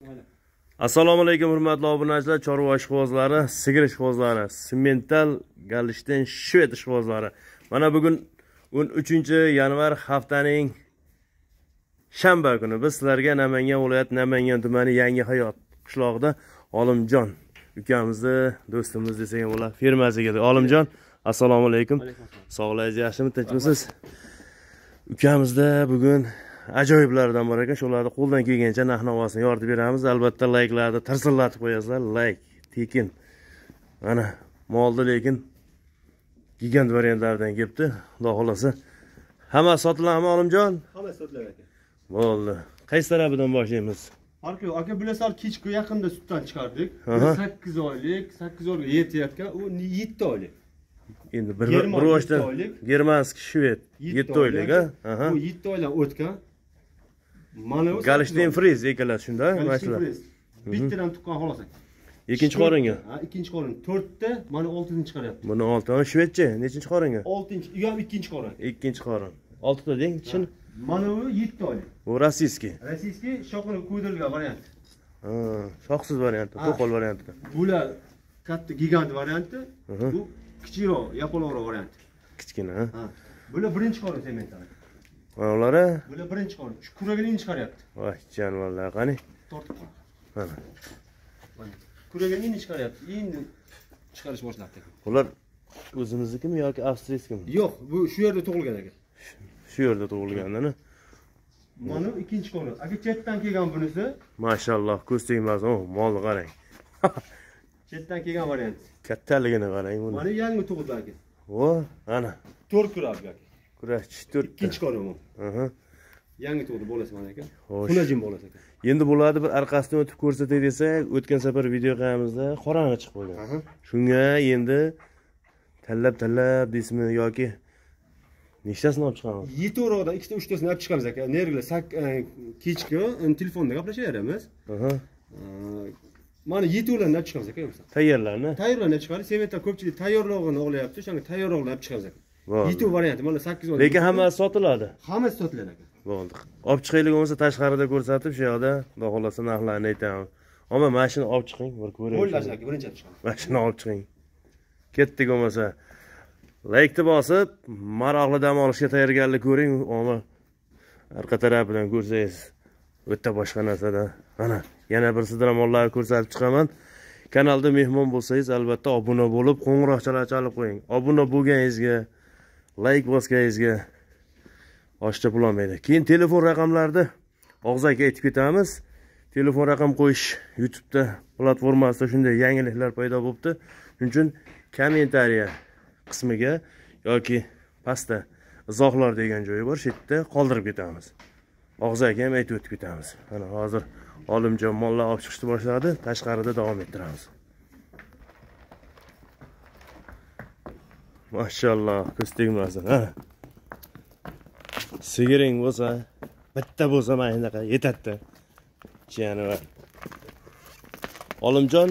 Assalomu alaykum hurmatli obunachilar, chorva ishqibozlari, sigir ishqibozlari, Simmental Golshten shved ishqibozlari. Mana bugun 13-yanvar haftaning shanba kuni biz sizlarga Namangan viloyati Namangan tumani Yangi Hayot qishlog'ida Olimjon ukamizni, do'stimiz desak ham bo'lar, fermasiga keldik. Olimjon, assalomu alaykum. Sog'ligingiz yaxshimi, tinchmisiz? Ukamizda bugun ajoyiblardan bor ekan, shularni qo'ldan kelgancha narx-navosini yoritib beramiz. Albatta layklarni tirsillatib qo'yasizlar. Layk, tekin. Mana molda lekin gigant variantlardan kelibdi. Xudo xolasa. Hamma sotiladimi Olimjon? Hamma sotiladi aka. Bo'ldi. Qaysi tarafidan boshlaymiz? Farqi yo'q. Aka bular kechki yaqinda sutdan chiqardik. 8 oylik, 8 oyga yetayotgan, u 7 oylik. Endi bir boshdan germanskiy shved 7 oylik, ha? Bu 7 oydan o'tgan. Mana bu Golshten friz ekanlar shunda, mashina. Bittadan tuqqan xolos aka. Ikkinchi qoringa. Ha, ikkinchi qorin 4 ta, mana 6ni chiqaryapti. Buni 6, shvedcha, nechinchi qoringa? 6-chi, yo'q, ikkinchi qorin. Ikkinchi qorin. 6 ta deng, chin. Mana bu 7 oylik. Bu rossiyskiy. Rossiyskiy shoqini qo'ydirilgan variant. Ha, shoqsiz varianti, to'qol varianti. Bular katta gigant varianti, bu kichikroq, yaponroq varianti. Kichkina, ha. Bular birinchi qorin sementlar. Bular birinchi qorin. Shu kuragini chiqaryapti. Voy, jonivorlar, qani? Tortib qo'y. Mana. Kuragini chiqaryapti. Endi chiqarish boshlabdi. Bular o'zimiznikimi yoki avstriyskimi? Yo'q, bu shu yerda tug'ilgan ekan. Shu yerda tug'ilganda-ni. Mana ikkinchi qorin. Aka chetdan kelgan bunisi. Mashalloh, ko'z tegmas, molni qarang. Chetdan kelgan variant. Kattaligini qarang buni. Mana yangi tug'ildi aka. Vo, ana. 4 kurab aka. Kurashchi 4. Ikkinchi qorin bu. Aha. Yangi tug'di bo'lasi mana aka. Xunajin bo'lasi aka. Endi bularni bir orqasidan o'tib ko'rsatay desak, o'tgan safar video qilganimizda qorani chiqib qolgan. Shunga endi tanlab deysizmi yoki nechtasini olib chiqamiz? 7 o'roqdan 2 ta 3 tasini olib chiqamiz aka. Nergilar kechki telefonda gaplashaveramiz. Aha. Mana 7 o'rlarni olib chiqamiz aka. Tayyorlarni. Tayyorlarni chiqarib, sementlar ko'pchilik tayyorlig'ini olyapti. O'shanga tayyorlig'ini olib chiqamiz aka. 7 variant, mana 8 oylik. Lekin hammasi sotiladi. Hammasi sotiladi aka. Bo'ldi. Olib chiqaylik bo'lmasa tashqarida ko'rsatib, shu yoqda xudo xolasa narxlarni aytamiz. Ammo mashina olib chiqing, bir ko'raylik. Bo'ldi aka, birinchi olib chiqamiz. Mashina olib chiqing. Ketdik bo'lmasa. Laykni bosib, maroqli dam olishga tayyorgarlik ko'ring, ammo orqa tarafidan ko'rsangiz o'ta boshqa narsada. Mana, yana bir sidramonlarni ko'rsatib chiqaman. Kanalda mehmon bo'lsangiz, albatta obuna bo'lib, qo'ng'iroqchalar chalib qo'ying. Obuna bo'lganingizga, layk bosganingizga oshcha pul olmaydi. Keyin telefon raqamlarni og'zaki aytib ketamiz. Telefon raqam qo'yish YouTube'da platformasida shunday yangiliklar paydo bo'libdi. Shuning uchun kommentariya qismiga yoki pastda izohlar degan joyi bor, shu yerda qoldirib ketamiz. Og'zaki ham aytib o'tib ketamiz. Mana hozir Olimjon mollar olib chiqishni boshladi, tashqarida davom ettiramiz. Mashalloh, ko'z tegmasin, ha. Sigiring bo'lsa, bitta bo'lsa mana shunaqa yetadi. Jiyani. Olimjon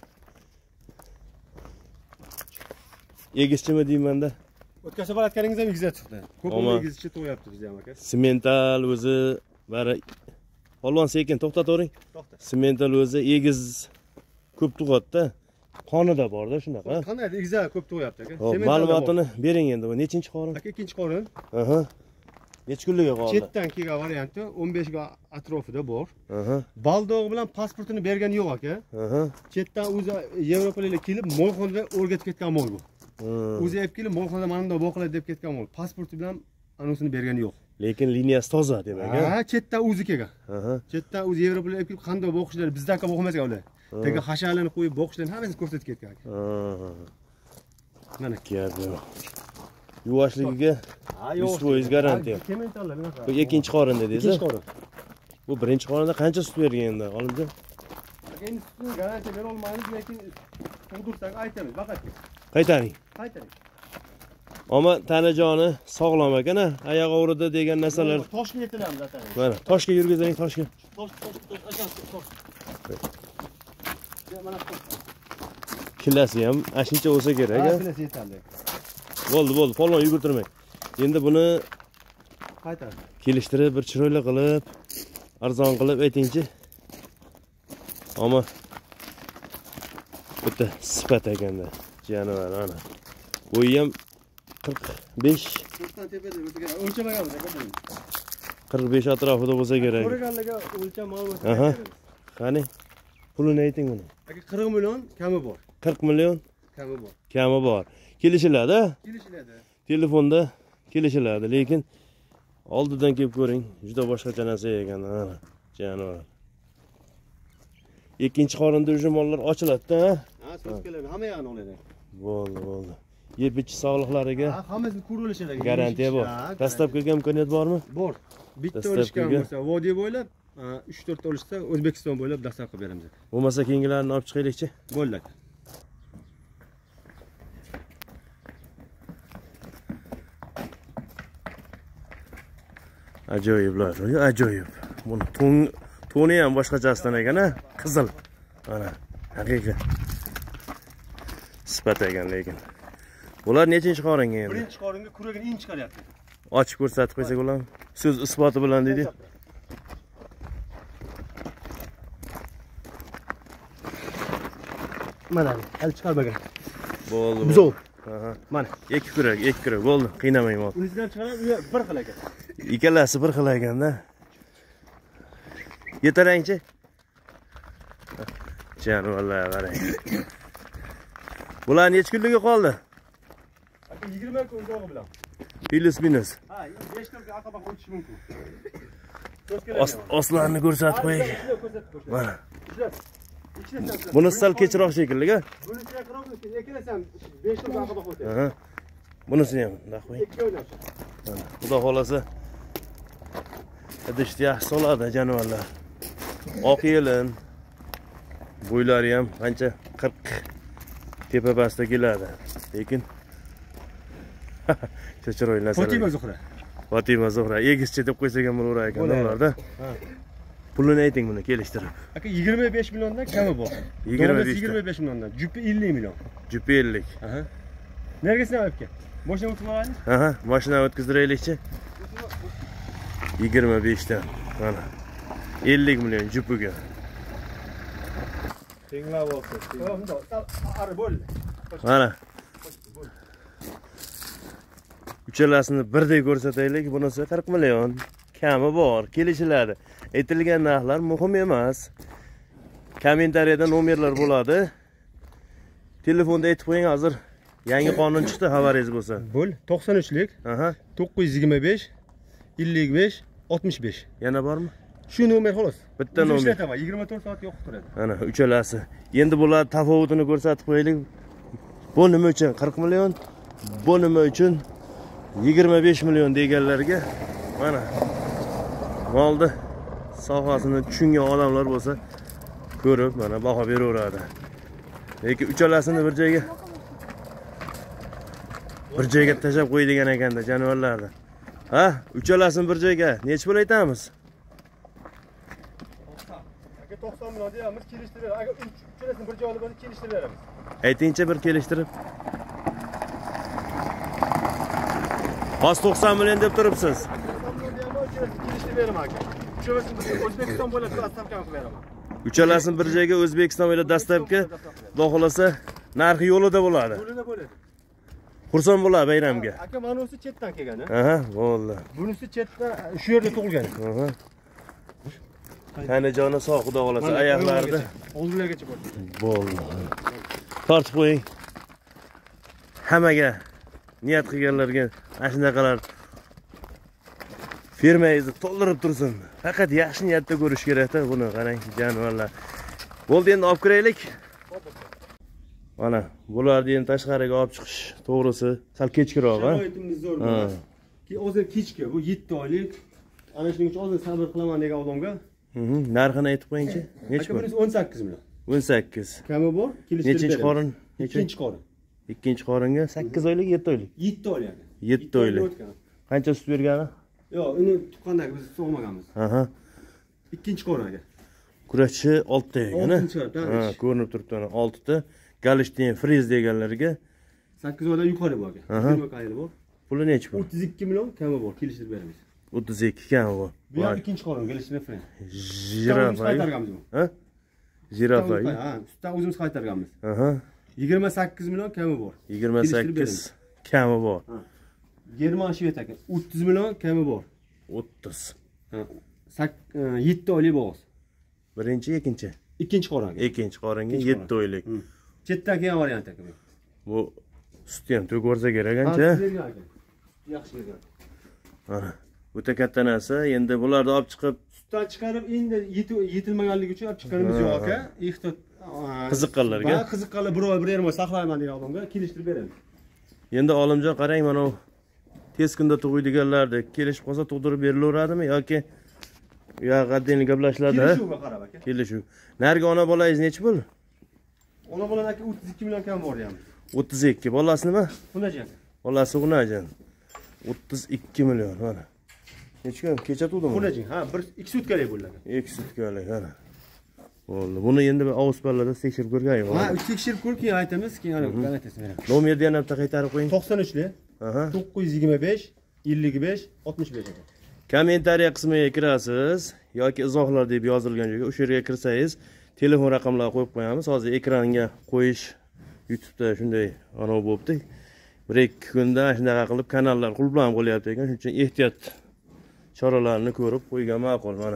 egizchimi deyman-da. O'tgan safar aytganingiz ham egizga chiqdi. Ko'p egizchi to'yapti bizda ham aka. Simmental o'zi bari Polvon sekin to'xtatavering. To'xta. Simmental o'zi egiz ko'p tug'atdi. Qonida bor-da shunaqa. Qanday egizlar ko'p tug'yapti aka. Ma'lumotini bering endi. Bu nechinchi qorin? Aka ikkinchi qorin. Aha. Necha kunliga qoldi? Chetdan kelgan varianti 15 ga atrofida bor. Baldog bilan pasportini bergani yo'q aka. Chetdan o'zi Yevropaliklar kelib molxonada o'rgatib ketgan mol bu. O'zi olib kelib molxonada mana bunday boqiladi deb ketgan mol. Pasporti bilan anusini bergani yo'q. Lekin liniyasi toza demak. Ha, chetdan o'zi kelgan. Chetdan o'zi Yevropaliklar olib kelib qanday boqishlar bizdaqa boqmas ekan ular. Tega hasharlarni qo'yib boqishlarni hammasini ko'rsatib ketgan aka. Mana keldi. Yuvashligiga 100% garantiya. Bu ikkinchi qorin dedingiz. Ikkinchi qorin. Bu birinchi qorinda qancha sut bergan endi, Olimjon? Endi sutni garantiya bera olmaymiz, lekin tug'dirsak aytamiz, faqat. Qaytaring. Qaytaring. Ammo tanajoni sog'lom ekan-a, oyoq og'ridi degan narsalar. Toshga yetilamiz zaten. Mana, toshga yurgizing, toshga. Tosh. Mana Kilasi ham ashuncha bo'lsa kerak, ha? Kilasi yetadi. Bo'ldi, polvon yugurtirmang. Endi buni qaytarib kelishtirib, bir chiroyli qilib, arzon qilib aytingchi. Ama bitta sifat ekanda. Jonivar ana. Bo'yi ham 45 40 tepada bo'lsa o'lchamagan bo'lsa 45 atrofida bo'lsa kerak. Ko'rganlarga o'lcham ma'lumot. Aha. Qani? Pulini ayting buni. Aka 40 million kami bor. 40 million Kami bor. kami bor. Kelishiladi. Kelishiladi. Telefonda kelishiladi, lekin oldidan kelib ko'ring, juda boshqacha narsa ekan. Ana, jonivar. Ikkinchi qorinda ujmonlar ochiladi-da. Ha, so'zkalarni hamma yoqni oladi. Bo'ldi. Yeb-ichish sog'liqlariga Ha, hammasi ko'rilishadi. garantiya bor. Dastlabki imkoniyat bormi? Bor. Bitta olishgan bo'lsa, vodiy bo'ylab, 3-4 olishsa O'zbekiston bo'ylab dastlab qilib beramiz. Bo'lmasa keyingilarini olib chiqaylikchi. Bo'ldi. Ajoyiblar, ajoyib. Buni to'ni ham boshqachasidan ekan-a, qizil. Mana, haqiqiy. Sifat ekan lekin. Bular nechinchi qoringa endi? Birinchi qoringa kuragini in chiqaryapti. Ochib ko'rsatib qo'ysak ularni. So'z isboti bilan dedi. Mana, hali chiqarmagan. Bo'ldi. Buzov. Aha. Mana. Ikki kurak bo'ldi. Qiynamayman. Unisidan chiqarib, u bir xil ekan. Ikkalasi bir xil ekanda. Yetarangchi. Jonivorlar qarang. Bular necha kunligi qoldi? 20 kun uzoqi bilan. Minus. Ha, 5 kunga aqabaga o'tish mumkin. Ostlarini ko'rsatib qo'ying. Mana. Buni sal kechroq shekilli-ga. Buni kechroq, eklasam 5 kunga aqabaga o'tadi. Aha. Bunisini ham bundoq qo'ying. Mana, xudo xolasa idishni yaxshi soladi jonivorlar. Oq yelin. Bo'ylari ham qancha 40 tepa pastda keladi. Lekin chiroyli narsalar. Fatima Zuhra. Egizchi deb qo'ysak ham bo'lar ekan ularda. Pulini ayting buni kelishtirib. Aka 25 milliondan kami bor. 25 milliondan. Jupi 50 million. Jupi 50. Aha. Nergisini olib kel. Mashina o'tkazmaylik? Aha, mashina o'tkazdiraylikchi. 25 dan. Mana. 50 million jupiga. Tenglab olsin. Ari bo'ldi. Mana. Uchalasini birdek ko'rsataylik. Bunisi 40 million. Kami bor, kelishiladi. Aytilgan narxlar muhim emas. Kommentariyada nomerlar bo'ladi. Telefonda aytib qo'ying, hozir yangi qonun chiqdi, xabaringiz bo'lsa. Bo'l, 93lik. Aha. 925 55 65. Yana bormi? Shu nomer xolos. Bitta nomer. 24 soat yo'q turadi. Ana, uchalasi. Endi bular tafovutini ko'rsatib qo'yaylik. Bu nima uchun 40 million? Bu nima uchun 25 million deganlarga mana molni sohasini tushungan odamlar bo'lsa ko'rib mana baho beraveradi. Lekin uchalasini bir joyga tashab qo'y degan ekanda jonivorlarni. Ha, uchalasini bir joyga necha pul aytamiz? Aka 90 million deyamiz, kelishtirib. Agar uchalasini bir joyga olib kelishtirib beramiz. Aytingchi bir kelishtirib. Hozir 90 million deb turibsiz. 90 million deyamiz, kelishtirib beraman aka. O'zbekiston bo'ylab dastavka qilib beraman. Uchalasini bir joyga O'zbekiston bo'ylab dastavka, xudo xolasa narxi yo'lida bo'ladi. Yo'lida bo'ladi. Xursand bo'ladi bayramga. Aka, manisi chetdan kelgan, ha? Aha, bo'ldi. Bunisi chetda shu yerda tug'ilgan. Aha. Qani joni sog' xudo xolasa oyoqlarida. Oldilarigacha bor. Bo'ldi. Tortib qo'ying. Hammaga niyat qilganlarga ana shunaqalar fermangizni to'ldirib tursin. Faqat yaxshi niyatda ko'rish kerak-da buni, qarang jonivorlar. Bo'ldi, endi olib kiraylik. Mana bularni endi tashqariga olib chiqish to'g'risi sal kechkiroq, ha. Sharoitimiz zo'r bo'ladi. Hozir kechki, bu 7 oylik. Ana shuning uchun hozir sabr qilaman degan odamga. Narxini aytib qo'yingchi. Necha pul? 18 million. 18. Kami bor, kelishtirib Nechinchi qorin? Ikkinchi qorin. Ikkinchi qoringa 8 oylik, 7 oylik. 7 oylik. 7 oylik. Qancha sut bergani? Yo'q, uni tuqqandagi biz so'g'maganmiz. Aha. Ikkinchi qoringa. Kurashchi 6 ta ekan, ha. Ko'rinib turibdi mana 6 ta. Galishtin friz deganlarga 8 oydan yuqori bor ekan. 20 qayli bor. Puli necha pul? 32 million kami bor, kelishtirib beramiz. 32 kami bor. Bu ham ikkinchi qorin, kelishtirib friz. Jirafa. Ha? Jirafa. Ha, ustidan o'zimiz qaytarganmiz. Aha. 28 million kami bor. 28 kami bor. German shvet ekan. 30 million kami bor. 30. Ha. 7 oylik bo'g'iz. Birinchi, ikkinchi. Ikkinchi qo'rangan. Ikkinchi qo'rangan 7 oylik. Chetdan kelgan variant ekan. Bu suti ham to'q bo'lsa kerak ancha. Yaxshi bergan. Mana o'ta katta narsa. Endi bularni olib chiqib sutdan chiqarib endi yetilmaganligi uchun olib chiqqanimiz yo'q aka. Ehtiyot qiziqqanlarga. Ha, qiziqqanlar bir oy 1 oy saqlayman degan odamga kelishtirib beramiz. Endi Olimjon qarang, mana bu tez kunda tug'iydiganlarni kelishib qolsa tug'dirib berilaveradimi yoki u yoqqa denli gaplashiladi? Kelishuvga qarab aka. Kelishuv. Nargi ona bolangiz nechi pul? Ona bolan aka 32 million kam bor deyapmiz. 32. Bolasi nima? Xunajon. Bolasi Xunajon. 32 million mana. Necha kun kecha tug'dimi? Xunajon. Ha, 2 sutkalik bo'ldi. 2 sutkalik mana. Bo'ldi. Buni endi avuz pallada tekshirib ko'rgan. Ha, tekshirib ko'rib keyin aytamiz, keyin gazetasi beramiz. Nomerni yana bitta qaytarib qo'ying. 93li. Aha. 925 55 65 aka. Kommentariya qismiga kirasiz yoki izohlar deb yozilgan joyga o'sha yerga kirsangiz telefon raqamlarini qo'yib qo'yamiz. Hozir ekranga qo'yish YouTube'da shunday ana bo'libdi. 1-2 kunda shunaqa qilib kanallar qulflanib qo'lyapti ekan. Shuning uchun ehtiyot choralarini ko'rib qo'ygan ma'qul mana.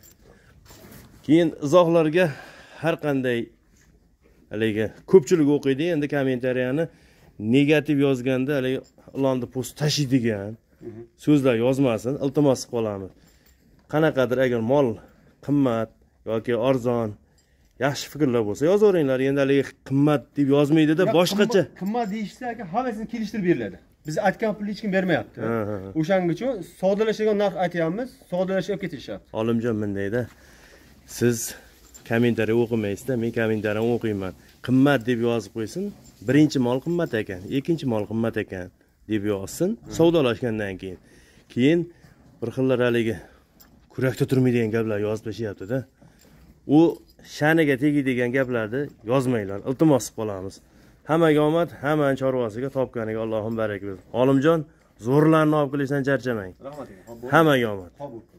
Keyin izohlarga har qanday haligi ko'pchilik o'qiydi. Endi kommentariyani negativ yozganda haligi ilonni post tashiydigan so'zlar yozmasin, iltimos qilib qolamiz. Qanaqadir agar mol qimmat yoki arzon yaxshi fikrlar bo'lsa yozaveringlar. Endi haligi qimmat deb yozmaydi-da, boshqacha. Qimmat deyishsa aka, hammasini kelishtirib beriladi. Biz aytgan pulni hech kim bermayapti. O'shaning uchun soddalashgan narx aytyapmiz, soddalashib ketishyapti. Olimjon bundayda. Siz kommentariy o'qimaysizda, men kommentariyani o'qiyman. Qimmat deb yozib qo'ysin. Birinchi mol qimmat ekan, ikkinchi mol qimmat ekan deb yozsin, savdolashgandan keyin. Keyin bir xillar haligi kurakda turmaydigan gaplar yozib tashyapti-da. U sha'niga tegadigan gaplarni yozmanglar, iltimos qilib qolamiz. Hammaga omad, hammaning chorvasiga topganiga Allohim barak bersin. Olimjon, zo'rlarni olib kelishdan charchamang. Rahmat. Hammaga omad.